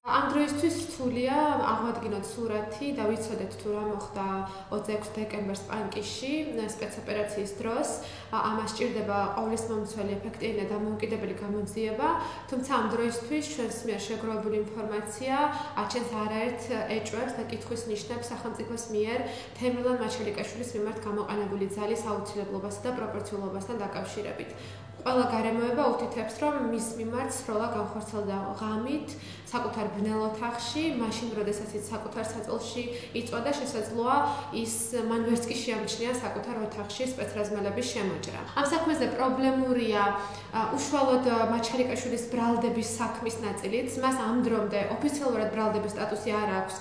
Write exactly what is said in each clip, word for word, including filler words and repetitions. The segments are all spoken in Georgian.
ამ დროისთვის რთულია აღვადგინოთ სურათი და ვიცოდეთ თუ რა მოხდა ოცდაექვსი დეკემბერს პანკისში სპეცოპერაციის დროს. ამას სჭირდება ყოვლისმომცველი ეფექტიანი და დამოუკიდებელი გამოძიება, თუმცა ამ დროისთვის ჩვენს მიერ შეგროვებული ინფორმაცია აჩენს არაერთ ეჭვებს და კითხვის ნიშნებს სახელმწიფოს მიერ თემრლან მაჩალიკაშვილის მიმართ გამოყენებული ძალის აუცილებლობასა და პროპორციულობასთან დაკავშირებით. ყველა გარემოება უთითებს, რომ მის მიმართ სროლა განხორციელდა ღამით, საკუთარ ბნელ ოთახში, მაშინ, როდესაც ის საკუთარ საწოლში იწვა და შესაძლოა ის მან ვერც კი შეამჩნია საკუთარ ოთახში სპეცრაზმელების შემოჭრა. ამ საქმეზე პრობლემურია უშუალოდ მაჩალიკაშვილის ბრალდების საქმის ნაწილიც, მას ამ დრომდე ოფიციალურად ბრალდების სტატუსი არ აქვს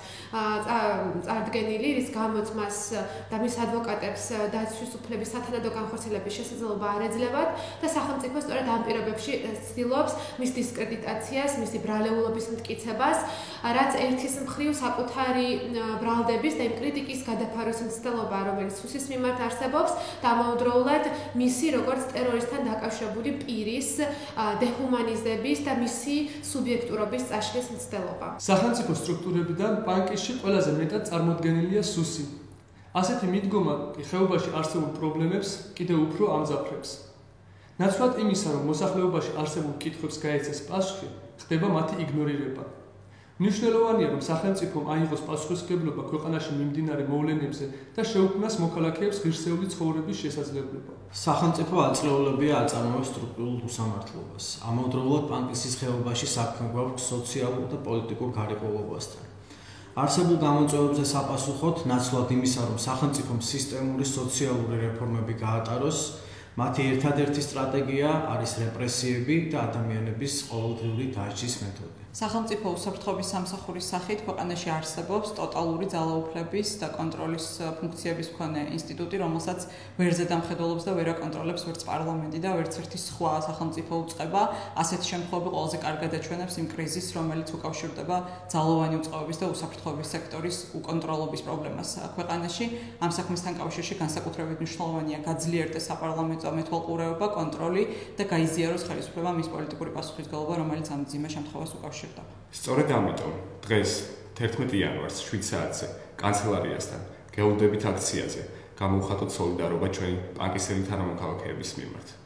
წარდგენილი, რის გამოც მას და მის ადვოკატებს დაცვის უფლების სათანადო განხორციელების შესაძლებლობა არ ეძლებათ და სახელმწიფო სწორედ ამ პირობებში ცდილობს მის დისკრედიტაციას, მისი ბრალეულობის მტკიცებას, რაც ერთის მხრივ საკუთარი ბრალდების და იმ კრიტიკის გადაფარვის მცდელობა, რომელიც სუსის მიმართ არსებობს, დამოუკიდებლად მისი როგორც ტერორისტთან დაკავშირებული პირის დეჰუმანიზების და მისი სუბიექტურობის წაშლის მცდელობა. სახელმწიფო სტრუქტურებიდან პანკისში ყველაზე მეტად წარმოდგენილია სუსი. ასეთი მიდგომა ხეობაში არსებულ პრობლემებს კიდევ უფრო ამძაფრებს. ნაცვლად იმისა, რომ მოსახლეობაში არსებულ კითხვებს გაეცეს პასუხი, ხდება მათი იგნორირება. მნიშვნელოვანია, რომ სახელმწიფომ აიღოს პასუხისმგებლობა ქვეყანაში მიმდინარე მოვლენებზე და შეუქმნას მოქალაქეებს ღირსეული ცხოვრების შესაძლებლობა. სახელმწიფო აწლეულებია აწარმოებს სტრუქტურულ უსამართლობას. ამავდროულად პანკისის ხეობაში საქმე გვაქვს სოციალურ და პოლიტიკურ გარიყოლობასთან. არსებულ გამოწვევებზე საპასუხოდ, ნაცვლად იმისა, რომ სახელმწიფომ სისტემური სოციალური რეფორმები გაატაროს, მათი ერთადერთი სტრატეგია არის რეპრესიები და ადამიანების ყოველდღიური დასჯის მეთოდი. სახელმწიფო უსაფრთხოების სამსახურის სახით ქვეყანაში არსებობს ტოტალური ძალაუფლების და კონტროლის ფუნქციების მქონე ინსტიტუტი, რომელსაც ვერ ზედამხედველობს და ვერ აკონტროლებს ვერც პარლამენტი და ვერც ერთი სხვა სახელმწიფო უწყება. ასეთი შემთხვევები ყველაზე კარგად ეჩვენებს იმ კრიზისს, რომელიც უკავშირდება ძალოვანი უწყებების და უსაფრთხოების სექტორის უკონტროლობის პრობლემას ქვეყანაში. ამ საქმესთან კავშირში განსაკუთრებით მნიშვნელოვანია გაძლიერდეს საპარლამენტო მეთვალყურეობა, კონტროლი და გაიზიაროს ხელისუფლებამ ის პოლიტიკური პასუხისმგებლობა, რომელიც ამ მძიმე შემთხვევას უკავშირდება. სწორედ ამიტომ დღეს თერთმეტი იანვარს შვიდ საათზე კანცელარიასთან გეულდებით აქციაზე გამოვხატოთ სოლიდარობა ჩვენი პანკისელი თანამოქალაქეების მიმართ.